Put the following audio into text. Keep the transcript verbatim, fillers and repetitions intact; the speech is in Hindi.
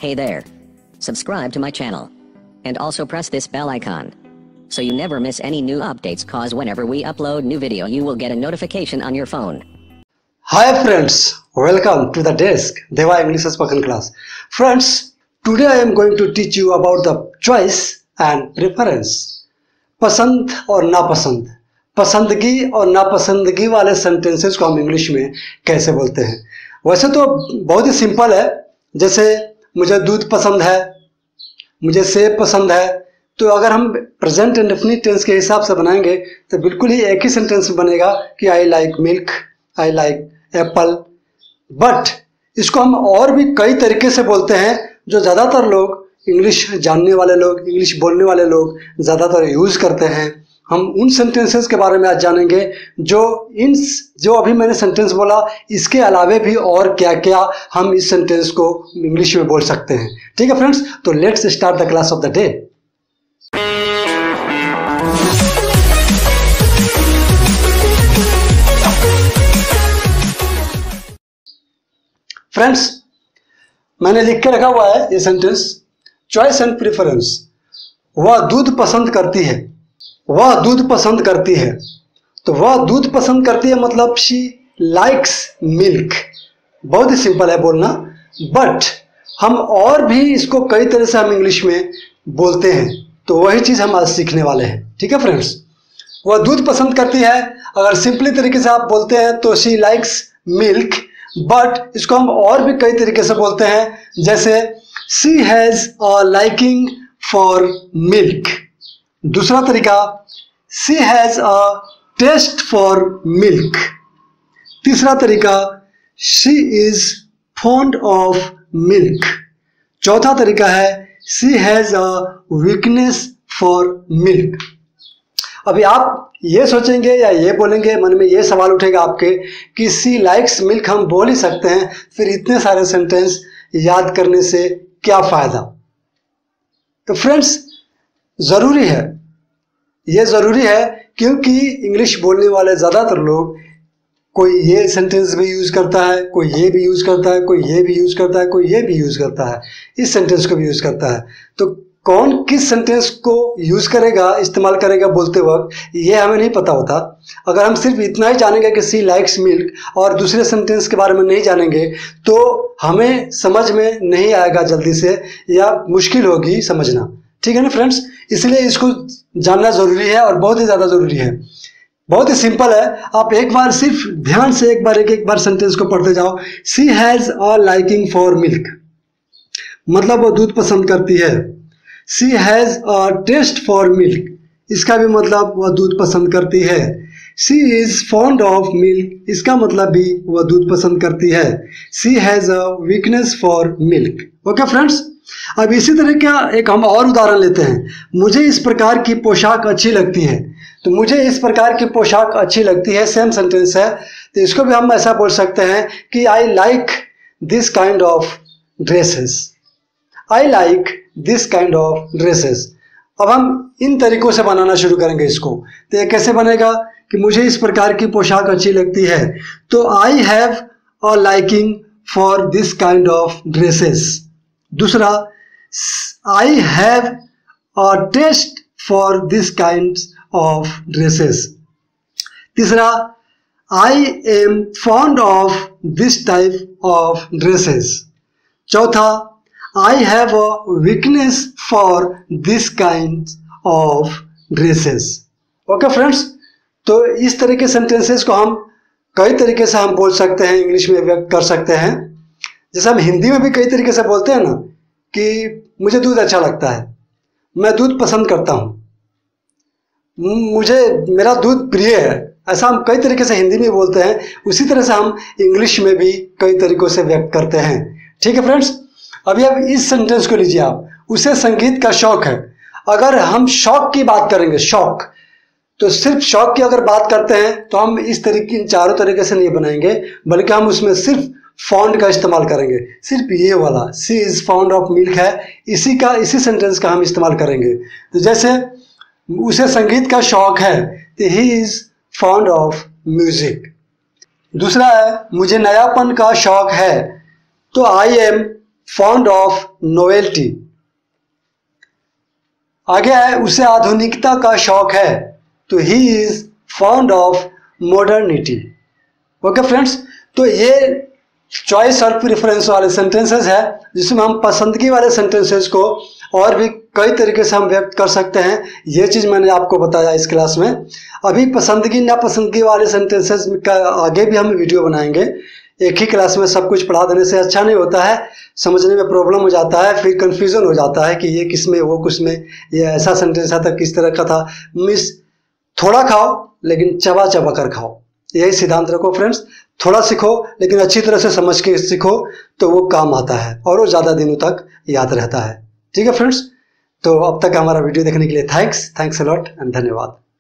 Hey there. Subscribe to my channel. And also press this bell icon. So you never miss any new updates, cause whenever we upload new video you will get a notification on your phone. Hi friends, welcome to the desk Deva English spoken class. Friends, today I am going to teach you about the choice and preference. पसंद और नापसंद, पसंदगी और नापसंदगी वाले सेंटेंसेस को हम इंग्लिश में कैसे बोलते हैं। वैसे तो बहुत ही सिंपल है, जैसे मुझे दूध पसंद है, मुझे सेब पसंद है। तो अगर हम प्रेजेंट इंडेफिनिट टेंस के हिसाब से बनाएंगे तो बिल्कुल ही एक ही सेंटेंस बनेगा कि I like milk, I like apple. But इसको हम और भी कई तरीके से बोलते हैं जो ज़्यादातर लोग, इंग्लिश जानने वाले लोग, इंग्लिश बोलने वाले लोग ज़्यादातर यूज़ करते हैं। हम उन सेंटेंसेस के बारे में आज जानेंगे जो इन जो अभी मैंने सेंटेंस बोला, इसके अलावे भी और क्या क्या हम इस सेंटेंस को इंग्लिश में बोल सकते हैं। ठीक है फ्रेंड्स, तो let's start the class of the day. Friends, मैंने लिख के रखा हुआ है ये सेंटेंस, चॉइस एंड प्रेफरेंस। वह दूध पसंद करती है, वह दूध पसंद करती है। तो वह दूध पसंद करती है मतलब शी लाइक्स मिल्क। बहुत ही सिंपल है बोलना, बट हम और भी इसको कई तरह से हम इंग्लिश में बोलते हैं। तो वही चीज़ हम आज सीखने वाले हैं। ठीक है फ्रेंड्स, वह दूध पसंद करती है, अगर सिंपली तरीके से आप बोलते हैं तो शी लाइक्स मिल्क। बट इसको हम और भी कई तरीके से बोलते हैं, जैसे she has a liking for milk. दूसरा तरीका, she has a taste for milk. तीसरा तरीका, she is fond of milk. चौथा तरीका है, she has a weakness for milk. अभी आप ये सोचेंगे या ये बोलेंगे, मन में ये सवाल उठेगा आपके कि शी लाइक्स मिल्क हम बोल ही सकते हैं, फिर इतने सारे सेंटेंस याद करने से क्या फ़ायदा। तो फ्रेंड्स, ज़रूरी है, ये ज़रूरी है क्योंकि इंग्लिश बोलने वाले ज़्यादातर लोग कोई ये सेंटेंस भी यूज़ करता है, कोई ये भी यूज़ करता है, कोई ये भी यूज़ करता है, कोई ये भी यूज़ करता है, इस सेंटेंस को भी यूज़ करता है। तो कौन किस सेंटेंस को यूज़ करेगा, इस्तेमाल करेगा बोलते वक्त, ये हमें नहीं पता होता। अगर हम सिर्फ इतना ही जानेंगे कि सी लाइक्स मिल्क और दूसरे सेंटेंस के बारे में नहीं जानेंगे तो हमें समझ में नहीं आएगा जल्दी से, या मुश्किल होगी समझना। ठीक है ना फ्रेंड्स, इसलिए इसको जानना ज़रूरी है और बहुत ही ज़्यादा ज़रूरी है। बहुत ही सिंपल है, आप एक बार सिर्फ ध्यान से एक बार एक एक बार सेंटेंस को पढ़ते जाओ। She has a liking for milk मतलब वो दूध पसंद करती है। She has a taste for milk, इसका भी मतलब वह दूध पसंद करती है। She is fond of milk, इसका मतलब भी वह दूध पसंद करती है। She has a weakness for milk. Okay friends, अब इसी तरह का एक हम और उदाहरण लेते हैं। मुझे इस प्रकार की पोशाक अच्छी लगती है। तो मुझे इस प्रकार की पोशाक अच्छी लगती है, सेम सेंटेंस है। तो इसको भी हम ऐसा बोल सकते हैं कि I like this kind of dresses. I like this kind of dresses. अब हम इन तरीकों से बनाना शुरू करेंगे इसको। तो ये कैसे बनेगा कि मुझे इस प्रकार की पोशाक अच्छी लगती है, तो I have a liking for this kind of dresses. दूसरा, I have a taste for this kind of dresses. तीसरा, I am fond of this type of dresses. चौथा, I have a weakness for this kind of dresses. Okay friends, तो इस तरह के सेंटेंसेस को हम कई तरीके से हम बोल सकते हैं, इंग्लिश में व्यक्त कर सकते हैं। जैसे हम हिंदी में भी कई तरीके से बोलते हैं ना कि मुझे दूध अच्छा लगता है, मैं दूध पसंद करता हूँ, मुझे मेरा दूध प्रिय है। ऐसा हम कई तरीके से हिंदी में बोलते हैं, उसी तरह से हम इंग्लिश में भी कई तरीकों से व्यक्त करते हैं। ठीक है फ्रेंड्स, अभी अब इस सेंटेंस को लीजिए आप, उसे संगीत का शौक है। अगर हम शौक की बात करेंगे, शौक, तो सिर्फ शौक की अगर बात करते हैं तो हम इस तरीके, इन चारों तरीके से नहीं बनाएंगे, बल्कि हम उसमें सिर्फ फॉन्ड का इस्तेमाल करेंगे। सिर्फ ये वाला she is fond of milk है, इसी का इसी सेंटेंस का हम इस्तेमाल करेंगे। तो जैसे उसे संगीत का शौक है, तो he is fond of music. दूसरा है, मुझे नयापन का शौक है, तो I am fond of novelty. आगे है उसे आधुनिकता का शौक है, तो he is fond of modernity. Okay friends, तो ये चॉइस और प्रेफरेंस वाले सेंटेंसेस है जिसमें हम पसंदगी वाले सेंटेंसेस को और भी कई तरीके से हम व्यक्त कर सकते हैं। ये चीज़ मैंने आपको बताया इस क्लास में। अभी पसंदगी नापसंदगी वाले सेंटेंसेस का आगे भी हम वीडियो बनाएंगे। एक ही क्लास में सब कुछ पढ़ा देने से अच्छा नहीं होता है, समझने में प्रॉब्लम हो जाता है, फिर कन्फ्यूज़न हो जाता है कि ये किस में वो किस में, ये ऐसा सेंटेंस था किस तरह का था। मिस थोड़ा खाओ लेकिन चबा चबा कर खाओ, यही सिद्धांत रखो फ्रेंड्स। थोड़ा सीखो लेकिन अच्छी तरह से समझ के सीखो, तो वो काम आता है और वो ज़्यादा दिनों तक याद रहता है। ठीक है फ्रेंड्स, तो अब तक हमारा वीडियो देखने के लिए thanks thanks a lot and धन्यवाद।